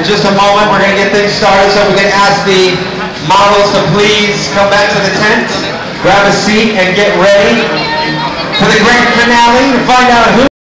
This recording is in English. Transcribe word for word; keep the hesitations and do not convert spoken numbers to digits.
just a moment. We're going to get things started, so we can ask the models to please come back to the tent, grab a seat, and get ready for the grand finale to find out who